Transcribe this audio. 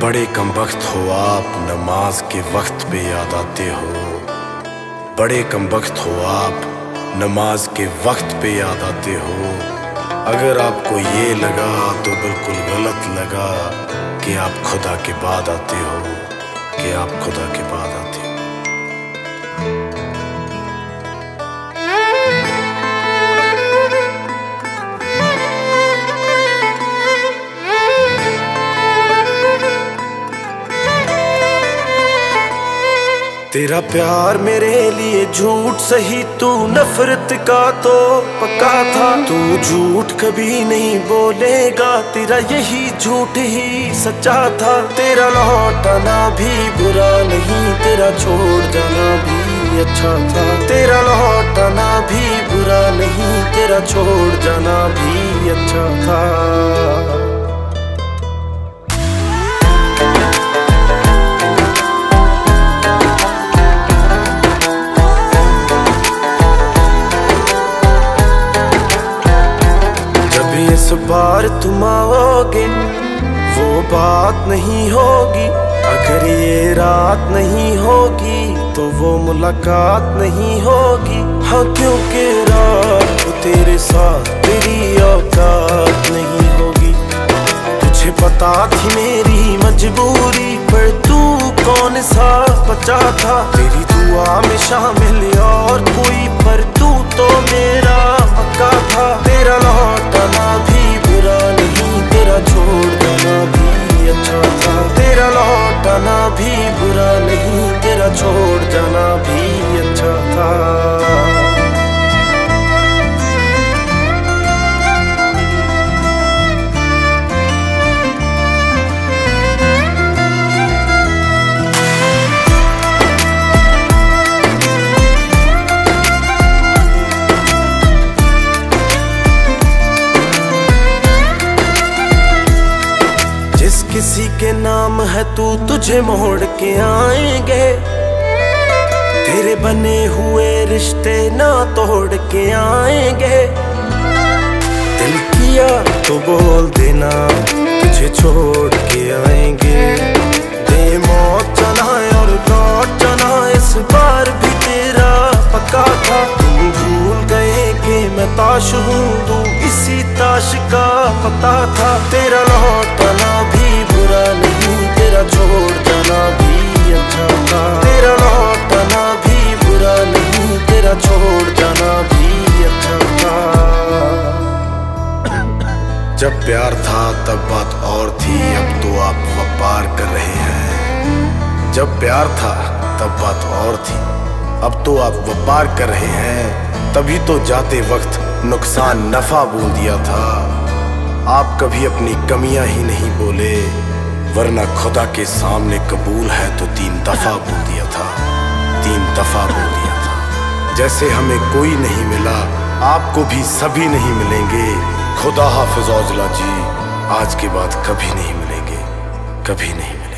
बड़े कमबख्त हो आप, नमाज के वक्त पे याद आते हो। बड़े कमबख्त हो आप, नमाज के वक्त पे याद आते हो। अगर आपको ये लगा तो बिल्कुल गलत लगा कि आप खुदा के बाद आते हो, कि आप खुदा के बाद आते हो। तेरा प्यार मेरे लिए झूठ सही, तू नफरत का तो पक्का था। तू झूठ कभी नहीं बोलेगा, तेरा यही झूठ ही सच्चा था। तेरा लौटाना भी बुरा नहीं, तेरा छोड़ जाना भी अच्छा था। तेरा लौटाना भी बुरा नहीं, तेरा छोड़ जाना भी अच्छा था। इस बार तुम आओगे वो बात नहीं होगी, अगर ये रात नहीं होगी तो वो मुलाकात नहीं होगी। हाँ क्योंकि रात को तेरे साथ तेरी औकात नहीं होगी। तुझे पता थी मेरी मजबूरी, पर तू कौन सा बचा था। तेरी दुआ में शामिल और कोई, पर तू तो मेरा पक्का था। तेरा लौटाना भी बुरा नहीं, तेरा छोड़ जाना भी अच्छा था। तेरा लौटाना भी बुरा नहीं, तेरा छोड़ जाना भी अच्छा था। किसी के नाम है तू, तुझे मोड़ के आएंगे। तेरे बने हुए रिश्ते ना तोड़ के आएंगे। दिल किया तो बोल देना, तुझे छोड़ के आएंगे। दे मौत चलाए और लौट जाना, इस बार भी तेरा पक्का था। तुम भूल गए कि मैं ताश हूँ, तू इसी ताश का पता था। तेरा लौटाना भी बुरा नहीं, तेरा छोड़ जाना भी अच्छा था। तेरा लौटाना भी बुरा नहीं, तेरा छोड़ जाना भी अच्छा था। जब प्यार था तब बात और थी, अब तो आप व्यापार कर रहे हैं। जब प्यार था तब बात और थी, अब तो आप व्यापार कर रहे हैं। तभी तो जाते वक्त नुकसान नफा बोल दिया था। आप कभी अपनी कमियां ही नहीं बोले, वरना खुदा के सामने कबूल है तो 3 दफा बोल दिया था। 3 दफा बोल दिया था। जैसे हमें कोई नहीं मिला, आपको भी सभी नहीं मिलेंगे। खुदा हाफिज औजला जी, आज के बाद कभी नहीं मिलेंगे, कभी नहीं मिलेंगे।